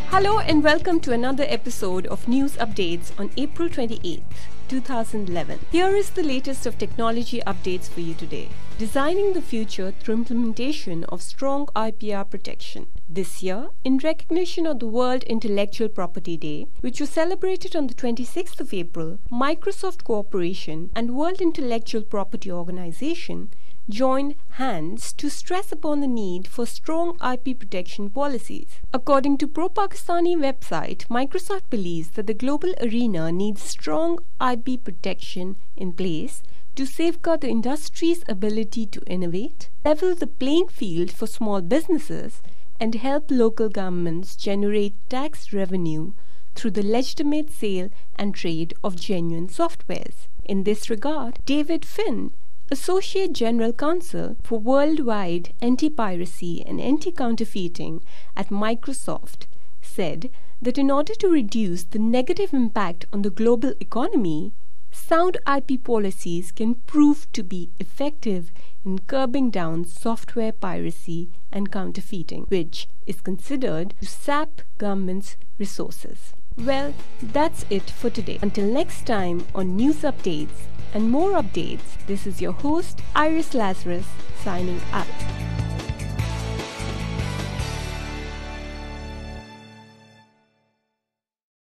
Hello and welcome to another episode of News Updates on April 28th, 2011. Here is the latest of technology updates for you today. Designing the future through implementation of strong IPR protection. This year, in recognition of the World Intellectual Property Day, which was celebrated on the 26th of April, Microsoft Corporation and World Intellectual Property Organization joined hands to stress upon the need for strong IP protection policies. According to pro-Pakistani website, Microsoft believes that the global arena needs strong IP protection in place to safeguard the industry's ability to innovate, level the playing field for small businesses, and help local governments generate tax revenue through the legitimate sale and trade of genuine softwares. In this regard, David Finn, Associate General Counsel for Worldwide Anti-Piracy and Anti-Counterfeiting at Microsoft, said that in order to reduce the negative impact on the global economy, sound IP policies can prove to be effective in curbing down software piracy and counterfeiting, which is considered to sap governments' resources. Well, that's it for today. Until next time on News Updates and more updates, this is your host Iris Lazarus signing out.